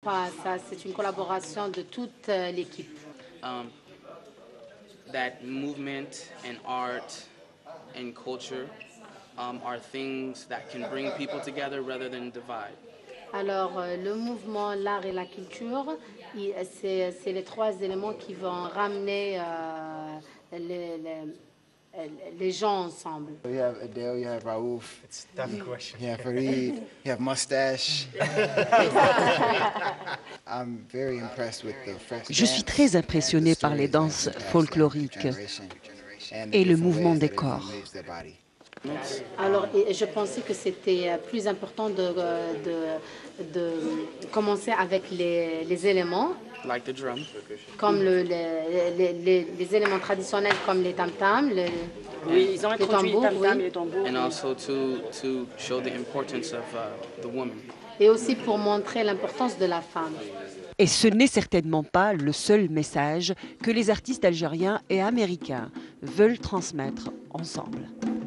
pas ça, c'est une collaboration de toute l'équipe. Um, that movement and art and culture are things that can bring people together rather than divide. Alors, le mouvement, l'art et la culture, c'est les trois éléments qui vont ramener les gens ensemble. You have Adele, you have Raouf. It's a tough question. You have Fareed, you have Mustache. I'm very impressed with the fresh Je suis très impressionné par les danses folkloriques et le mouvement des corps. Alors, je pensais que c'était plus important de commencer avec les éléments, Like the drum. comme les éléments traditionnels comme les tam-tams, Oui, ils ont les introduit les tambours, tam-tams oui. et les tambours. And also to show the importance of the woman. Et aussi pour montrer l'importance de la femme. Et ce n'est certainement pas le seul message que les artistes algériens et américains veulent transmettre ensemble.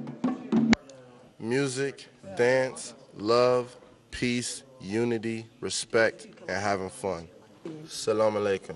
Music, dance, love, peace, unity, respect, and having fun. Salam alaikum.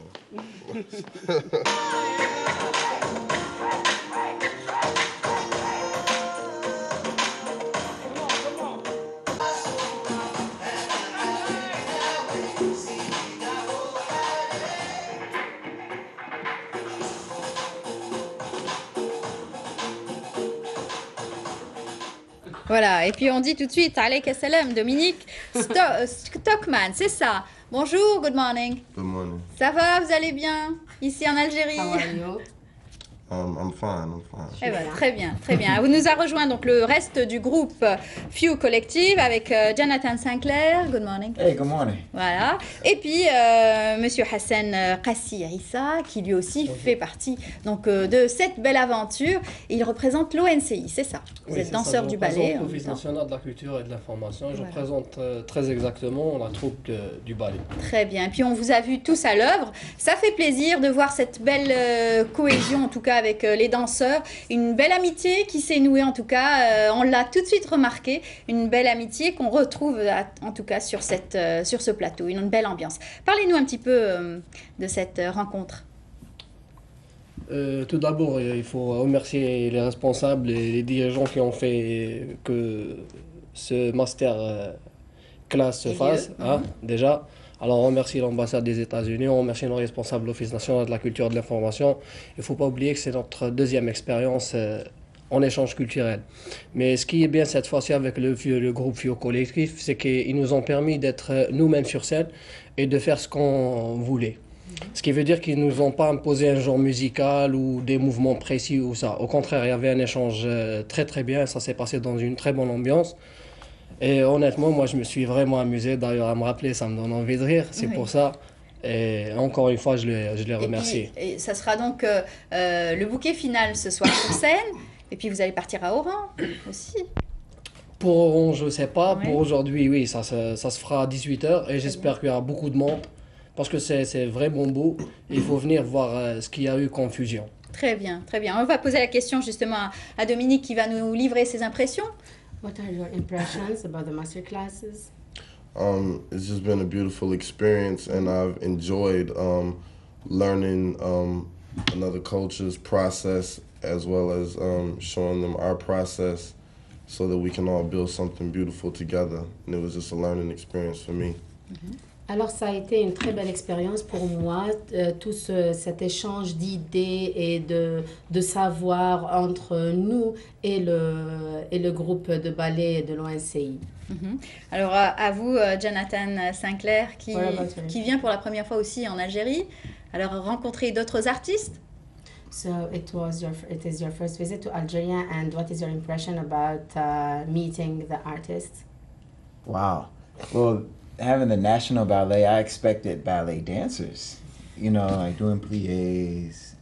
Voilà, et puis on dit tout de suite, Alayk salam, Dominique Stockman, c'est ça. Bonjour, good morning. Good morning. Ça va, vous allez bien ici en Algérie? How are you? I'm fine. Eh ben, très bien, très bien. Vous nous a rejoint donc le reste du groupe Few Collective avec Jonathan Sinclair. Good morning. Hey, good morning. Voilà. Et puis Monsieur Hassan Qassi Issa, qui lui aussi fait partie donc de cette belle aventure. Il représente l'ONCI, c'est ça. Vous êtes danseur du ballet. Je représente l'Office national de la culture et de l'information. Je Voilà. représente très exactement la troupe du ballet. Très bien. Et puis on vous a vu tous à l'œuvre. Ça fait plaisir de voir cette belle cohésion, en tout cas avec les danseurs. Une belle amitié qui s'est nouée, en tout cas. On l'a tout de suite remarqué. Une belle amitié qu'on retrouve, en tout cas, sur ce plateau. Une belle ambiance. Parlez-nous un petit peu de cette rencontre. Tout d'abord, il faut remercier les responsables et les dirigeants qui ont fait que ce master class se fasse, hein, déjà. Alors, on remercie l'ambassade des États-Unis, on remercie nos responsables de l'Office national de la culture et de l'information. Il ne faut pas oublier que c'est notre deuxième expérience en échange culturel. Mais ce qui est bien cette fois-ci avec le groupe FIO Collectif, c'est qu'ils nous ont permis d'être nous-mêmes sur scène et de faire ce qu'on voulait. Ce qui veut dire qu'ils ne nous ont pas imposé un genre musical ou des mouvements précis ou ça. Au contraire, il y avait un échange très très bien, ça s'est passé dans une très bonne ambiance. Et honnêtement, moi je me suis vraiment amusé. D'ailleurs, à me rappeler, ça me donne envie de rire, c'est pour ça. Et encore une fois, je les remercie. Et ça sera donc le bouquet final ce soir sur scène. Et puis vous allez partir à Oran aussi. Pour Orange, je ne sais pas. Ouais. Pour aujourd'hui, oui, ça se fera à 18h. Et j'espère qu'il y aura beaucoup de monde. Parce que c'est vraiment beau. Il faut venir voir ce qu'il y a eu comme fusion. Très bien, très bien. On va poser la question justement à Dominique qui va nous livrer ses impressions. What are your impressions about the master classes? It's just been a beautiful experience, and I've enjoyed learning another culture's process as well as showing them our process so that we can all build something beautiful together. And it was just a learning experience for me. Alors, ça a été une très belle expérience pour moi, tout cet échange d'idées et de savoir entre nous et le groupe de ballet de l'ONCI. Alors à vous, Jonathan Sinclair, qui vient pour la première fois aussi en Algérie. Alors rencontrer d'autres artistes. So it is your first visit to Algeria, and what is your impression about meeting the artists? Wow. Well, having the National Ballet, I expected ballet dancers, you know, like doing pliés.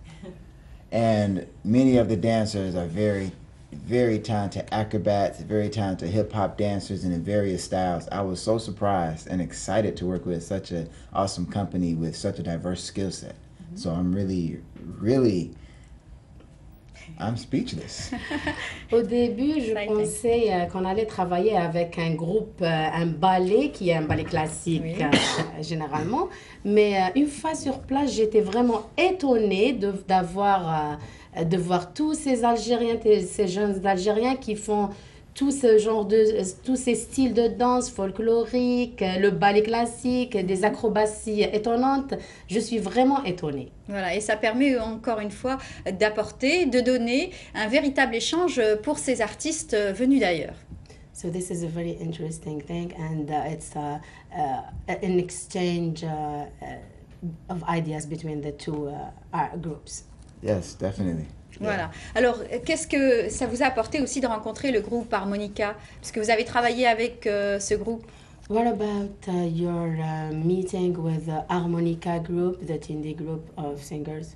And many of the dancers are very, very talented acrobats, very talented hip-hop dancers in various styles. I was so surprised and excited to work with such an awesome company with such a diverse skill set. So I'm really, really I'm speechless. Au début, je Exciting. pensais qu'on allait travailler avec un groupe, un ballet, qui est un ballet classique Oui. généralement. Mais une fois sur place, j'étais vraiment étonnée de voir tous ces Algériens, ces jeunes Algériens qui font tout ce genre tous ces styles de danse folklorique, le ballet classique, des acrobaties étonnantes. Je suis vraiment étonnée. Voilà, et ça permet encore une fois d'apporter, de donner un véritable échange pour ces artistes venus d'ailleurs. So this is a very interesting thing, and it's an exchange of ideas between the two groups. Yes, definitely. Voilà. Alors, qu'est-ce que ça vous a apporté aussi de rencontrer le groupe Harmonica? Parce que vous avez travaillé avec ce groupe. What about your meeting with the Harmonica group, the indie group of singers?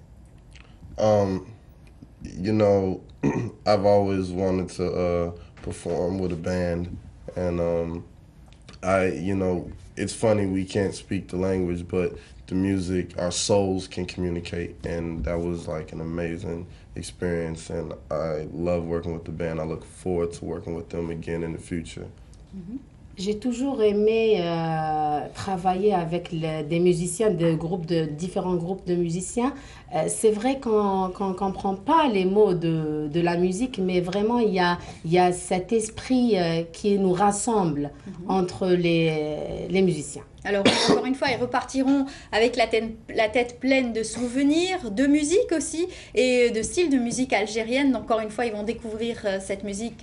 You know, I've always wanted to perform with a band, and you know, it's funny we can't speak the language, but the music, our souls can communicate, and that was like an amazing experience. And I love working with the band. I look forward to working with them again in the future. J'ai toujours aimé travailler avec des musiciens, différents groupes de musiciens. C'est vrai qu'on ne comprend pas les mots de la musique, mais vraiment il y a cet esprit qui nous rassemble entre les musiciens. Alors, encore une fois, ils repartiront avec la tête pleine de souvenirs, de musique aussi, et de style de musique algérienne. Donc, encore une fois, ils vont découvrir cette musique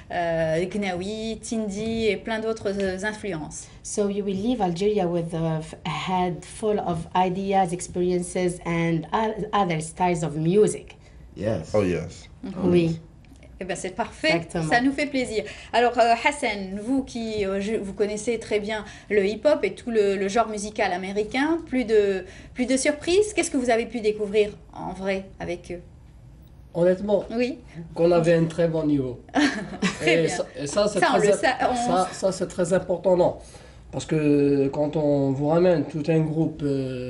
gnawi, tindi et plein d'autres influences. So you will leave Algeria with a head full of ideas, experiences and other styles of music. Yes. Oh yes. Oui. Eh bien, c'est parfait, Exactement. Ça nous fait plaisir. Alors, Hassan, vous qui vous connaissez très bien le hip-hop et tout le genre musical américain, plus de surprises, qu'est-ce que vous avez pu découvrir en vrai avec eux? Honnêtement, Oui, qu'on avait un très bon niveau. Très et bien. ça, c'est Ça, on très, le sait, ça, c'est très important, non. Parce que quand on vous ramène tout un groupe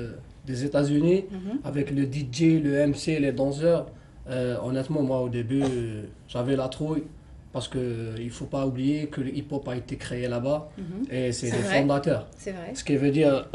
des États-Unis, avec le DJ, le MC, les danseurs, honnêtement, moi au début, j'avais la trouille. Parce qu'il ne faut pas oublier que le hip-hop a été créé là-bas et c'est les vrai. fondateurs. c'est vrai. Ce qui veut dire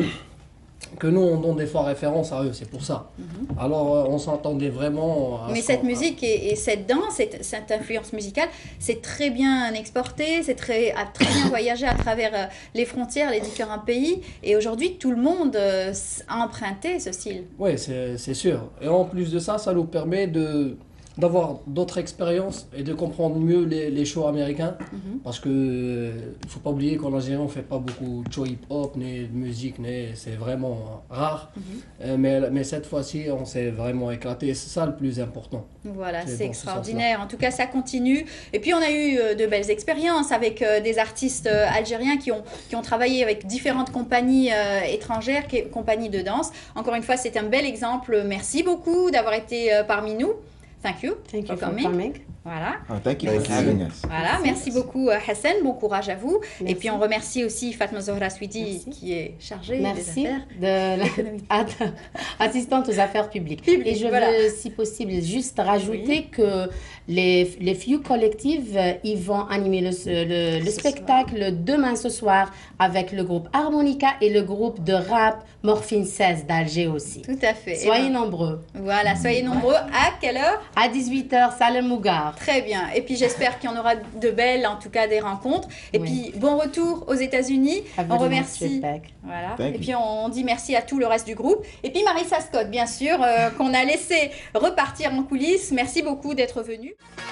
que nous, on donne des fois référence à eux, c'est pour ça. Alors, on s'entendait vraiment... Mais cette musique et cette danse, cette influence musicale, c'est très bien exporté, a très bien voyagé à travers les frontières, les différents pays. Et aujourd'hui, tout le monde a emprunté ce style. Oui, c'est sûr. Et en plus de ça, ça nous permet d'avoir d'autres expériences et de comprendre mieux les shows américains. Parce que il faut pas oublier qu'en Algérie, on ne fait pas beaucoup de shows hip-hop, ni de musique, c'est vraiment rare. Mais cette fois-ci, on s'est vraiment éclaté. C'est ça le plus important. Voilà, C'est c'est dans ce extraordinaire. En tout cas, ça continue. Et puis, on a eu de belles expériences avec des artistes algériens qui ont travaillé avec différentes compagnies étrangères, compagnies de danse. Encore une fois, c'est un bel exemple. Merci beaucoup d'avoir été parmi nous. Thank you. Thank you for coming. coming. Voilà. Oh, thank you for having us. Voilà, merci beaucoup Hassan, bon courage à vous. Merci. Et puis on remercie aussi Fatma Zohra Swidi Merci. qui est chargée Merci des affaires. de l'assistante aux affaires publiques. Publiques, Et je voilà. veux, si possible, juste rajouter que les Few Collective, ils vont animer le spectacle demain ce soir avec le groupe Harmonica et le groupe de rap Morphine 16 d'Alger aussi. Tout à fait. Soyez Eh ben, nombreux. Voilà, soyez nombreux. À quelle heure? À 18h, salle El Mougar. Très bien. Et puis j'espère qu'il y en aura de belles, en tout cas des rencontres. Et Oui. puis bon retour aux États-Unis. Have On a good remercie. trip back. Voilà. Thank Et you. puis on dit merci à tout le reste du groupe. Et puis Marissa Scott, bien sûr, qu'on a laissé repartir en coulisses. Merci beaucoup d'être venue.